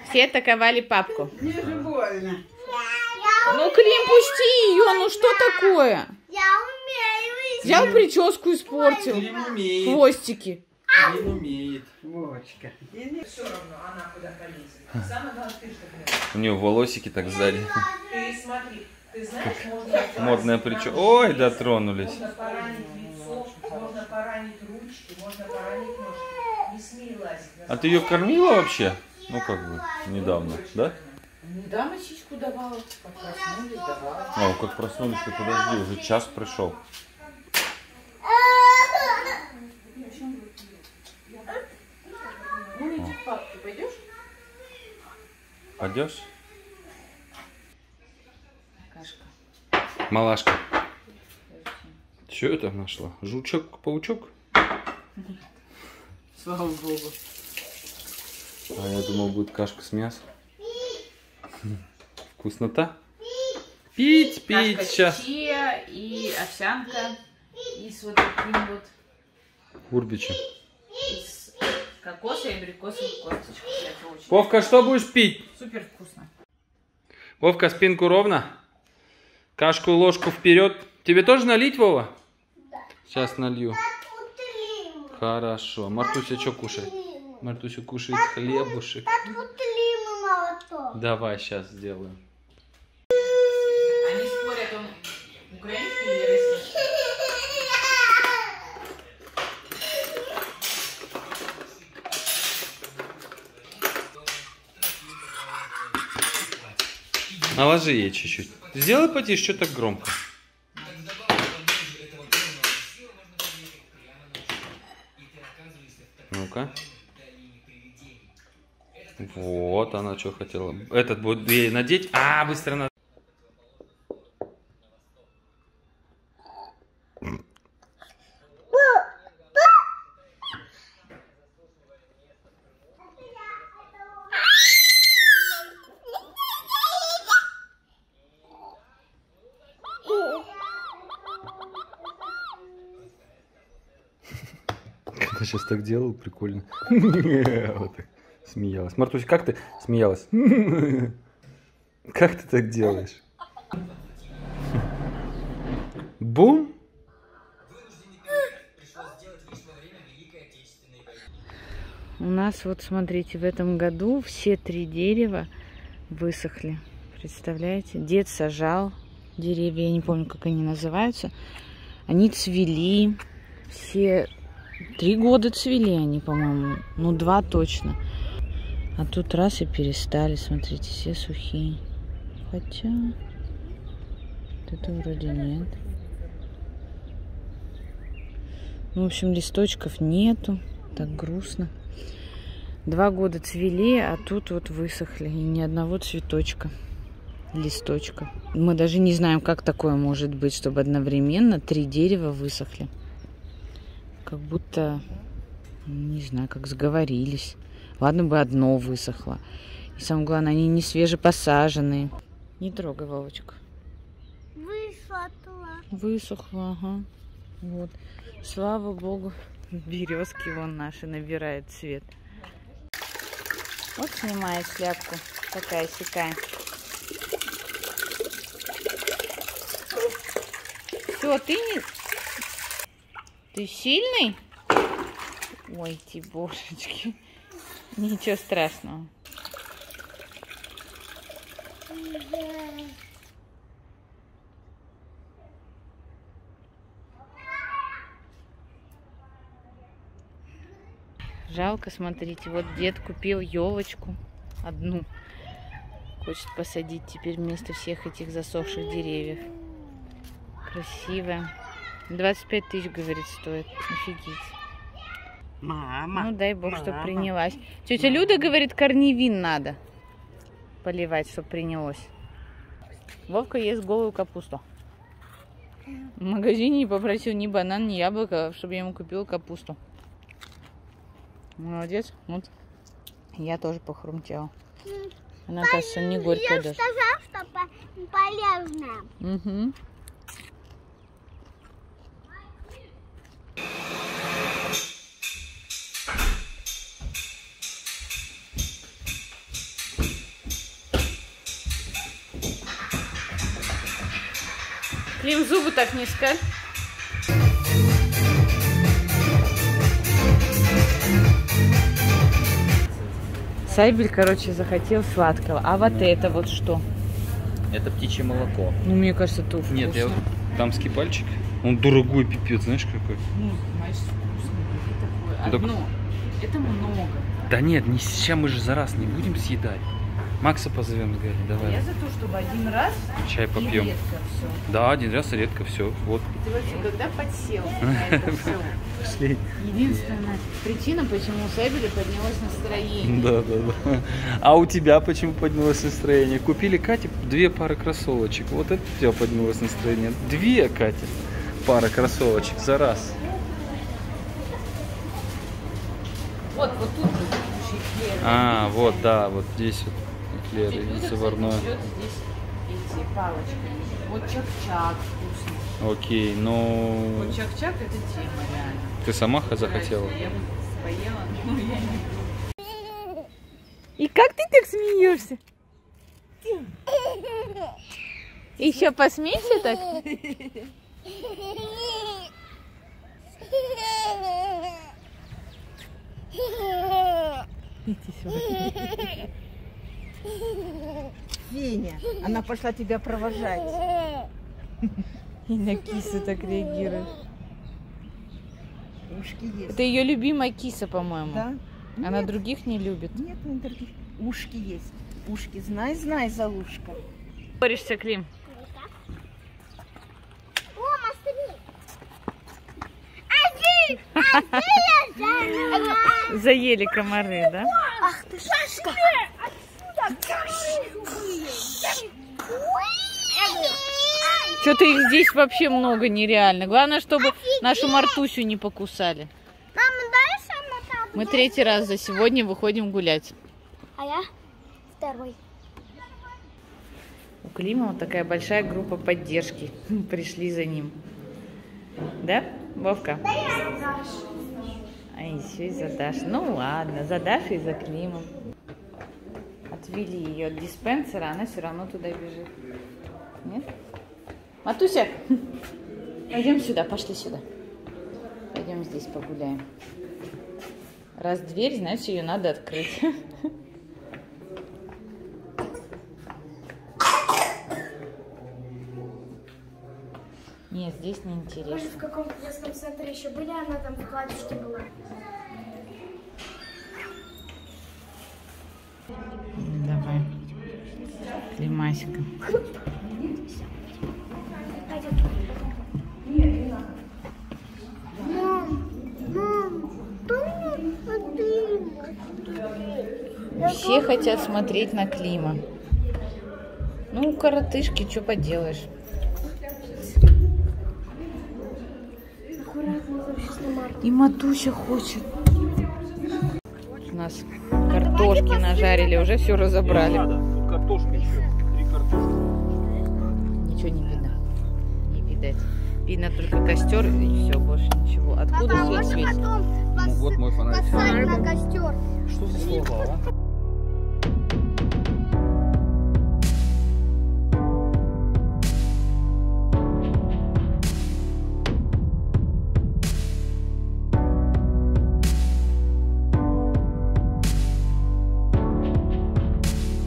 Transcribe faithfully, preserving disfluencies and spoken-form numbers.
Все атаковали папку. Мне же больно. Ну, Клим, пусти ее, ну что такое? Я умею. Взял прическу, испортил. Клим умеет. Хвостики. Клим умеет. Вовочка. Все равно она куда полезет. Самое главное, ты что У нее волосики так сзади. Ты смотри, ты знаешь, можно... Модная прическа. Ой, дотронулись. Можно поранить лицо, можно поранить ручки, можно поранить ножки. Не смей лазить. А ты ее кормила вообще? Ну как бы, недавно, да? Недавно сиську давала, как проснулись, давала. О, как проснулись, ты подожди, уже час пришел. Ну, иди к папке, пойдешь? Пойдешь? Кашка. Малашка. Что это нашла? Жучок, паучок? Слава богу. А я думал, будет кашка с мясом. Вкуснота? Пить, пить Кашка сейчас. чия и овсянка. И с вот таким вот. Урбичем. Из кокоса и абрикосовых косточек. Это очень Вовка, что будешь пить? супер вкусно. Вовка, спинку ровно. Кашку ложку вперед. Тебе тоже налить, Вова? Да. Сейчас налью. Хорошо. Мартуся что кушает? Мартуся кушает хлебушек. Давай, сейчас сделаем. Они спорят, он украинский или российский? Наложи ей чуть-чуть. Сделай потише, что так громко. Ну-ка. Вот она что хотела. Этот будет ей надеть. А, быстро надо. Когда сейчас так делал, прикольно. Вот так смеялась. Мартусь, как ты смеялась? Как ты так делаешь? Бум! У нас вот, смотрите, в этом году все три дерева высохли. Представляете? Дед сажал деревья, я не помню, как они называются. Они цвели. Все три года цвели они, по-моему. Ну, два точно. А тут раз и перестали. Смотрите, все сухие. Хотя... Вот это вроде нет. Ну, в общем, листочков нету. Так грустно. Два года цвели, а тут вот высохли. И ни одного цветочка, листочка. Мы даже не знаем, как такое может быть, чтобы одновременно три дерева высохли. Как будто, не знаю, как сговорились. Ладно бы одно высохло. И самое главное, они не свежепосаженные. Не трогай, Вовочка. Высохла. Высохло, ага. Вот. Слава богу, березки вон наши набирают цвет. Вот снимает шляпку. Такая-сякая. Все, ты не... Ты сильный? Ой, ты божечки. Ничего страшного. Жалко, смотрите, вот дед купил елочку одну. Хочет посадить теперь вместо всех этих засохших деревьев. Красивая. двадцать пять тысяч, говорит, стоит. Офигеть. Мама. Ну, дай бог, мама. чтобы принялась. Тетя Люда говорит, корневин надо поливать, чтобы принялось. Вовка ест голую капусту. В магазине не попросил ни банан, ни яблоко, чтобы я ему купила капусту. Молодец. Вот. Я тоже похрумтела. Она, кажется, не горькая даже. Я сказала, что полезно. Угу. Клим, зубы так не скаль. Сайбель, короче, захотел сладкого. А вот это вот что? Это птичье молоко. Ну, мне кажется, это вкусно. Нет, я... дамский пальчик. Он дорогой пипец, знаешь какой? Ну, знаешь, вкусный. Такое. Так... Одно. Это много. Да нет, не сейчас мы же за раз не будем съедать. Макса позовем с Галей, давай. Я за то, чтобы один раз чай и попьем. редко все. Да, один раз и редко все. Вот. Ты вообще когда подсел на это все? Пошли. Единственная причина, почему у Сайбеля поднялось настроение. Да, да, да. А у тебя почему поднялось настроение? Купили Кате две пары кроссовочек. Вот это у тебя поднялось настроение. Две, Катя, пары кроссовочек за раз. Вот, вот тут вот эклеры. А, вот, да, вот здесь вот эклеры Идет, заварное. идет здесь эти палочки. Вот чак-чак вкусно. Окей, ну... Вот чак-чак это тема реально. Ты сама захотела? Я бы поела, но я не буду. И как ты так смеешься? Еще посмейся так? Феня, она пошла тебя провожать. И на кису так реагирует. Ушки есть. Это ее любимая киса, по-моему. Да? Она Нет. других не любит. Нет, не других. Ушки есть. Ушки, знай, знай за ушко. Борешься, Клим? О, смотри. Заели комары, да? Ах ты шашка. Что-то их здесь вообще много нереально. Главное, чтобы нашу Мартусю не покусали. Мама, дай сама там. Мы третий раз за сегодня выходим гулять. А я второй. У Клима вот такая большая группа поддержки. Пришли за ним. Да, Вовка? А еще и за Дашей. Ну ладно, за Дашей и за Климом. Отвели ее от диспенсера, она все равно туда бежит. Нет? Матуся, пойдем сюда, пошли сюда. Пойдем здесь погуляем. Раз дверь, значит, ее надо открыть. Нет, здесь Мы же неинтересно. в каком-то детском центре еще были, она там в кладушке была. Давай. Климасика. Мам, мам, а ты? Все хотят смотреть на Клима. Ну, коротышки, что поделаешь. Аккуратно, там сейчас на марке. И Матуся хочет. У нас картошки нажарили, уже все разобрали. Тут картошка еще. Три картошки. Ничего не видно. Не видать. Видно только костер и все, больше ничего. Откуда Папа, а свет можно светит? потом Ну, вот мой фонарик. поставить на костер? Что за слова, а?